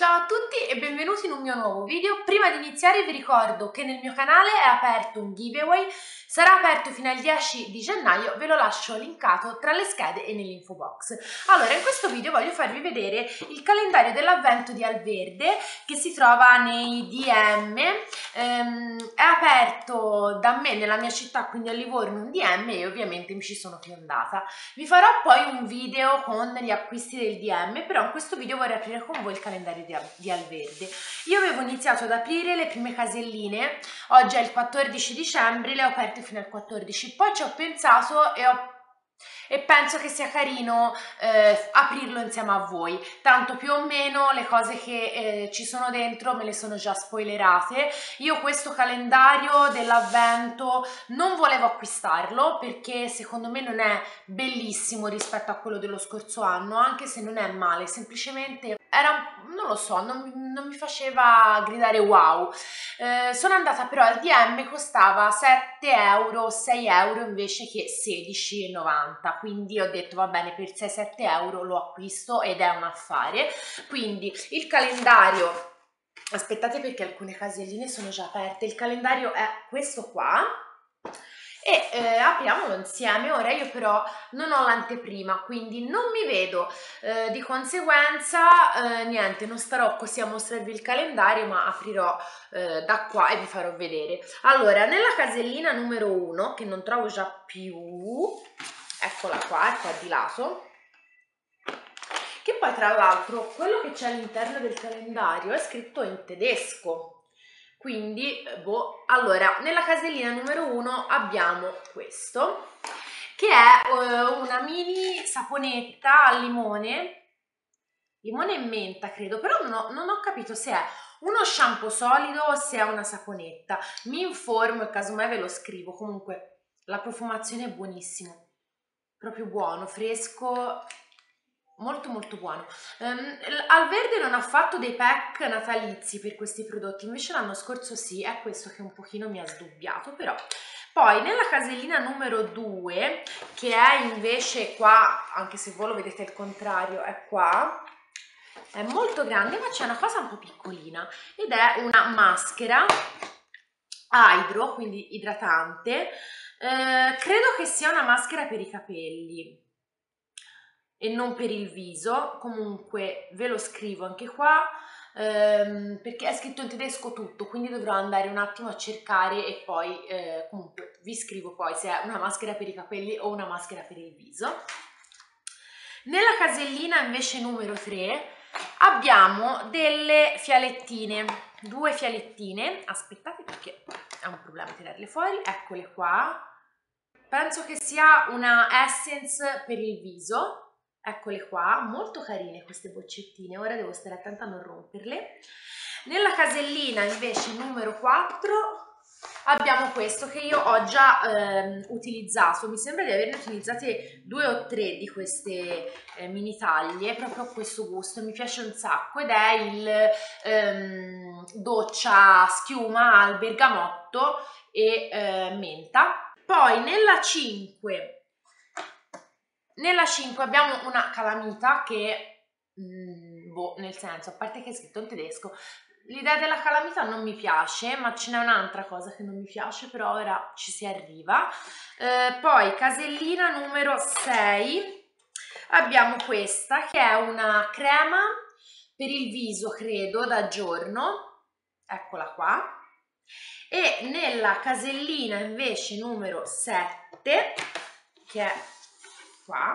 Ciao a tutti e benvenuti in un mio nuovo video. Prima di iniziare vi ricordo che nel mio canale è aperto un giveaway, sarà aperto fino al 10 di gennaio, ve lo lascio linkato tra le schede e nell'info box. Allora, in questo video voglio farvi vedere il calendario dell'avvento di Alverde che si trova nei DM, è aperto da me nella mia città, quindi a Livorno un DM e ovviamente mi ci sono fiondata. Vi farò poi un video con gli acquisti del DM, però in questo video vorrei aprire con voi il calendario di Alverde. Io avevo iniziato ad aprire le prime caselline, oggi è il 14 dicembre, le ho aperte fino al 14, poi ci ho pensato e penso che sia carino aprirlo insieme a voi, tanto più o meno le cose che ci sono dentro me le sono già spoilerate. Io questo calendario dell'avvento non volevo acquistarlo perché secondo me non è bellissimo rispetto a quello dello scorso anno, anche se non è male, semplicemente era, non lo so, non mi faceva gridare wow. Sono andata però al DM, costava 7 euro, 6 euro invece che 16,90, quindi ho detto va bene, per 6-7 euro lo acquisto ed è un affare. Quindi il calendario, aspettate perché alcune caselline sono già aperte, il calendario è questo qua e apriamolo insieme. Ora io però non ho l'anteprima, quindi non mi vedo, di conseguenza niente, non starò così a mostrarvi il calendario, ma aprirò da qua e vi farò vedere. Allora, nella casellina numero 1, che non trovo già più, eccola qua, è qua di lato, che poi tra l'altro quello che c'è all'interno del calendario è scritto in tedesco. Quindi, boh, allora, nella casellina numero 1 abbiamo questo, che è una mini saponetta al limone e menta, credo, però non ho capito se è uno shampoo solido o se è una saponetta. Mi informo e casomai ve lo scrivo. Comunque, la profumazione è buonissima, proprio buono, fresco, molto molto buono. Alverde non ha fatto dei pack natalizi per questi prodotti, invece l'anno scorso sì, è questo che un pochino mi ha sdubbiato, però. Poi nella casellina numero 2, che è invece qua, anche se voi lo vedete al contrario, è qua, è molto grande ma c'è una cosa un po' piccolina ed è una maschera hydro, quindi idratante, credo che sia una maschera per i capelli e non per il viso. Comunque ve lo scrivo anche qua perché è scritto in tedesco tutto, quindi dovrò andare un attimo a cercare e poi comunque vi scrivo poi se è una maschera per i capelli o una maschera per il viso. Nella casellina invece numero 3 abbiamo delle fialettine, due fialettine, aspettate perché è un problema tirarle fuori, eccole qua, penso che sia una essence per il viso. Eccole qua, molto carine queste boccettine, ora devo stare attenta a non romperle. Nella casellina invece numero 4 abbiamo questo che io ho già utilizzato, mi sembra di averne utilizzate 2 o 3 di queste mini taglie, proprio a questo gusto, mi piace un sacco ed è il doccia schiuma al bergamotto e menta. Poi nella 5 abbiamo una calamita che, boh, nel senso, a parte che è scritto in tedesco, l'idea della calamita non mi piace, ma ce n'è un'altra cosa che non mi piace, però ora ci si arriva. Poi casellina numero 6, abbiamo questa che è una crema per il viso, credo, da giorno, eccola qua. E nella casellina invece numero 7, che è qua,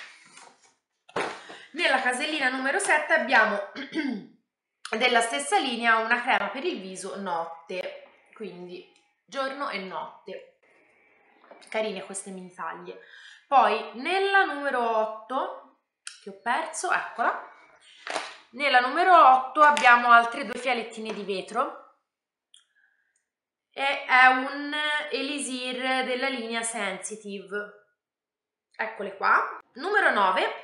nella casellina numero 7 abbiamo della stessa linea una crema per il viso notte, quindi giorno e notte, carine queste mini taglie. Poi nella numero 8 che ho perso, eccola, nella numero 8 abbiamo altre due fialettine di vetro e è un Elisir della linea Sensitive, eccole qua. Numero 9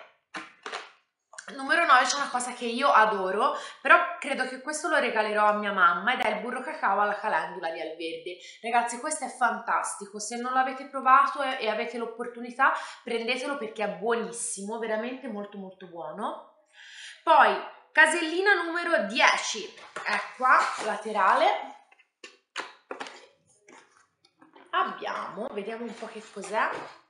c'è una cosa che io adoro, però credo che questo lo regalerò a mia mamma, ed è il burro cacao alla calendula di Alverde. Ragazzi, questo è fantastico, se non l'avete provato e avete l'opportunità prendetelo perché è buonissimo, veramente molto molto buono. Poi Casellina numero 10 è qua, laterale. Abbiamo, vediamo un po' che cos'è,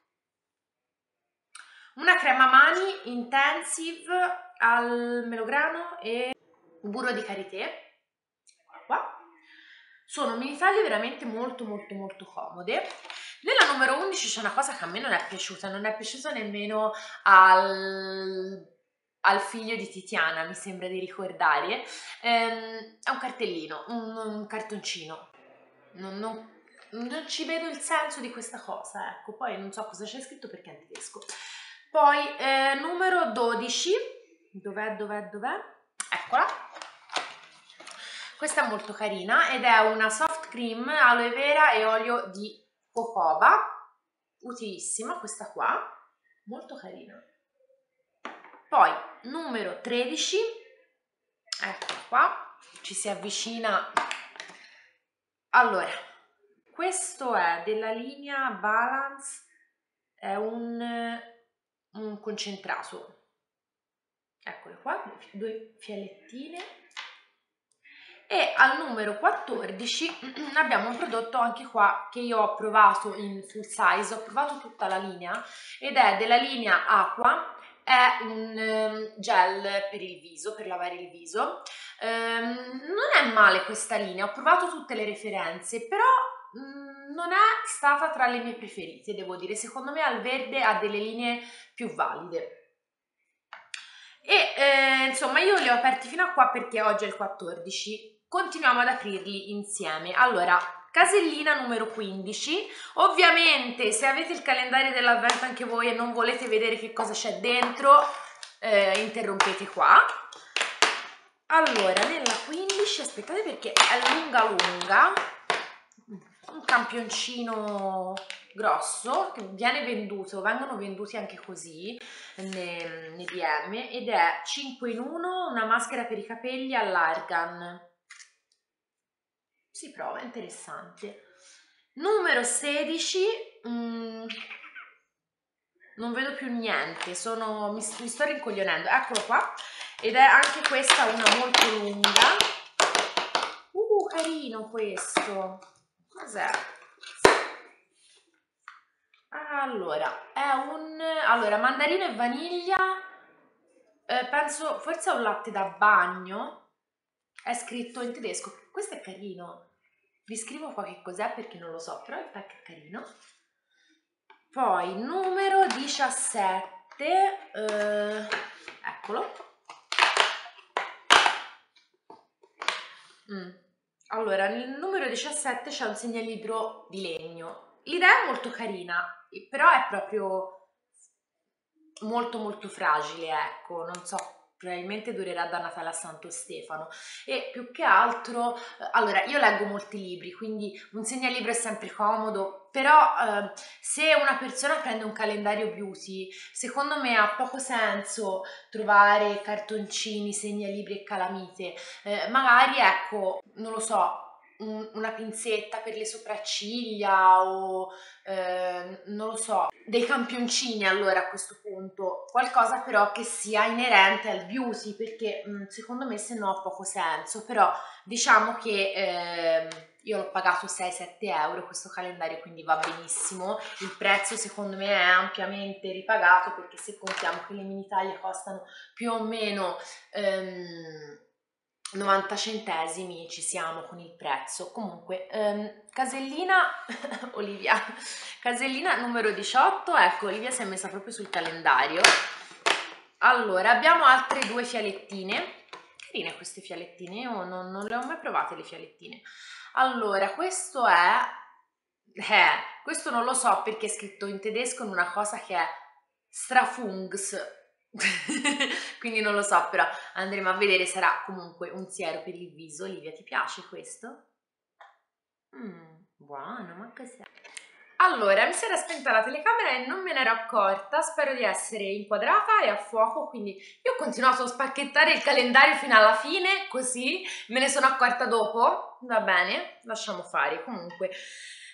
una crema mani intensive al melograno e burro di karité. Qua sono mini taglie veramente molto comode. Nella numero 11 c'è una cosa che a me non è piaciuta nemmeno al figlio di Tiziana, mi sembra di ricordare. È un cartellino, un cartoncino. Non ci vedo il senso di questa cosa, ecco. Poi non so cosa c'è scritto perché è in tedesco. Poi numero 12, dov'è? Eccola. Questa è molto carina ed è una soft cream aloe vera e olio di jojoba, utilissima questa qua, molto carina. Poi numero 13, eccola qua, ci si avvicina. Allora, questo è della linea Balance, è un concentrato, eccole qua, due fialettine. E al numero 14 abbiamo un prodotto anche qua che io ho provato in full size, ho provato tutta la linea ed è della linea Aqua, è un gel per il viso, per lavare il viso. Non è male questa linea, ho provato tutte le referenze, però non è stata tra le mie preferite, devo dire. Secondo me al verde ha delle linee più valide. E insomma io li ho aperti fino a qua perché oggi è il 14. Continuiamo ad aprirli insieme. Allora, casellina numero 15. Ovviamente se avete il calendario dell'avvento anche voi e non volete vedere che cosa c'è dentro, interrompete qua. Allora, nella 15, aspettate perché è lunga, un campioncino grosso che viene venduto, vengono venduti anche così nei DM ed è 5 in 1, una maschera per i capelli all'argan. Si prova, è interessante. Numero 16, non vedo più niente, mi sto rincoglionendo, eccolo qua, ed è anche questa una molto lunga. Carino questo, cos'è? Allora, è allora, mandarino e vaniglia, penso, forse è un latte da bagno, è scritto in tedesco, questo è carino, vi scrivo qua che cos'è perché non lo so, però il pack è carino. Poi, numero 17, eccolo. Allora, nel numero 17 c'è un segnalibro di legno. L'idea è molto carina, però è proprio molto fragile, ecco, non so, probabilmente durerà da Natale a Santo Stefano. E più che altro, allora, io leggo molti libri, quindi un segnalibro è sempre comodo, però se una persona prende un calendario beauty, secondo me ha poco senso trovare cartoncini, segnalibri e calamite. Magari, ecco, non lo so, una pinzetta per le sopracciglia o non lo so, dei campioncini. Allora a questo punto qualcosa però che sia inerente al beauty, perché secondo me se no ha poco senso. Però diciamo che io l'ho pagato 6-7 euro questo calendario, quindi va benissimo. Il prezzo secondo me è ampiamente ripagato, perché se contiamo che le mini taglie costano più o meno 90 centesimi ci siamo con il prezzo. Comunque casellina Olivia, casellina numero 18, ecco, Olivia si è messa proprio sul calendario. Allora, abbiamo altre due fialettine, carine queste fialettine, io non le ho mai provate le fialettine. Allora, questo è, questo non lo so perché è scritto in tedesco in una cosa che è Strafungs, quindi non lo so, però andremo a vedere. Sarà comunque un siero per il viso. Olivia, ti piace questo? Buono, ma cos'è? Allora, mi si era spenta la telecamera e non me ne ero accorta, spero di essere inquadrata e a fuoco, quindi io ho continuato a spacchettare il calendario fino alla fine, così me ne sono accorta dopo, va bene, lasciamo fare. Comunque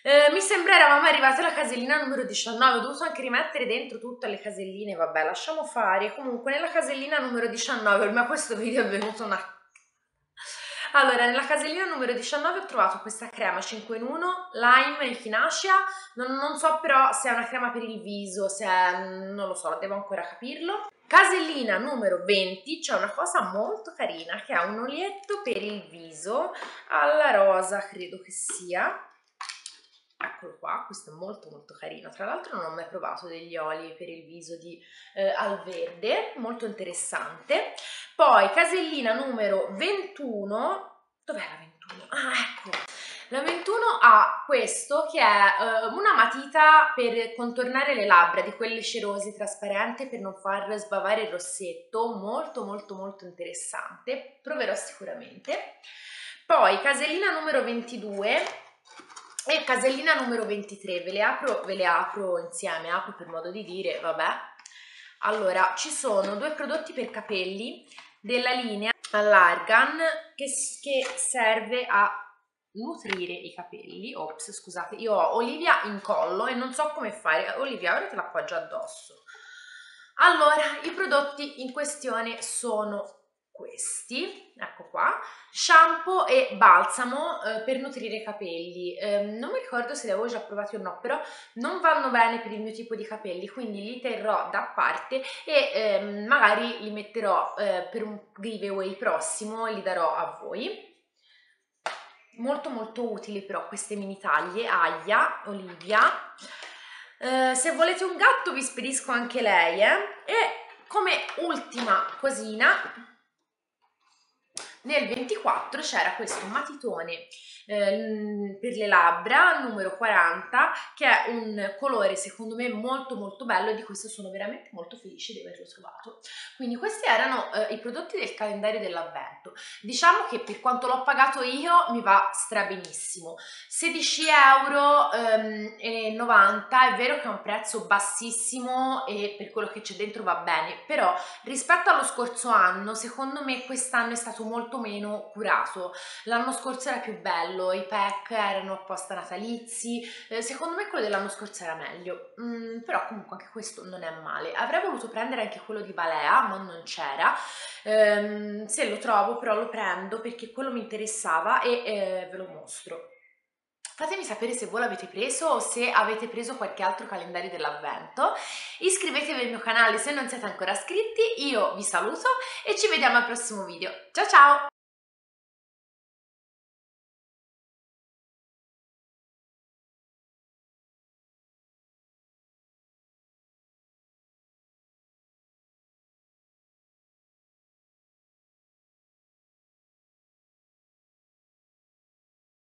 Mi sembra eravamo arrivati alla casellina numero 19, ho dovuto anche rimettere dentro tutte le caselline, vabbè, lasciamo fare. Comunque nella casellina numero 19, ma questo video è venuto una... Allora, nella casellina numero 19 ho trovato questa crema 5 in 1, lime e echinacea, non so però se è una crema per il viso, se è... non lo so, devo ancora capirlo. Casellina numero 20 c'è una cosa molto carina che è un olietto per il viso alla rosa, credo che sia. Eccolo qua, questo è molto molto carino, tra l'altro non ho mai provato degli oli per il viso al verde, molto interessante. Poi casellina numero 21, dov'è la 21? Ah, ecco, la 21 ha questo che è una matita per contornare le labbra, di quelle cerose trasparenti per non far sbavare il rossetto, molto molto molto interessante, proverò sicuramente. Poi casellina numero 22 e casellina numero 23, ve le apro insieme, apro per modo di dire, vabbè. Allora, ci sono due prodotti per capelli della linea Allargan che serve a nutrire i capelli. Ops, scusate, io ho Olivia in collo e non so come fare. Olivia, ora te l'appoggio addosso. Allora, i prodotti in questione sono questi, ecco qua, shampoo e balsamo per nutrire i capelli. Non mi ricordo se li avevo già provati o no, però non vanno bene per il mio tipo di capelli, quindi li terrò da parte e magari li metterò per un giveaway prossimo e li darò a voi. Molto molto utili però queste mini taglie, Aya, Olivia. Se volete un gatto vi spedisco anche lei, E come ultima cosina, nel 24 c'era questo matitone per le labbra numero 40 che è un colore secondo me molto molto bello e di questo sono veramente molto felice di averlo trovato. Quindi questi erano i prodotti del calendario dell'avvento. Diciamo che per quanto l'ho pagato io mi va strabenissimo, 16,90 €, è vero che è un prezzo bassissimo e per quello che c'è dentro va bene, però rispetto allo scorso anno secondo me quest'anno è stato molto meno curato. L'anno scorso era più bello, i pack erano apposta natalizi, secondo me quello dell'anno scorso era meglio, però comunque anche questo non è male. Avrei voluto prendere anche quello di Balea ma non c'era, se lo trovo però lo prendo perché quello mi interessava e ve lo mostro. Fatemi sapere se voi l'avete preso o se avete preso qualche altro calendario dell'avvento. Iscrivetevi al mio canale se non siete ancora iscritti, io vi saluto e ci vediamo al prossimo video. Ciao ciao!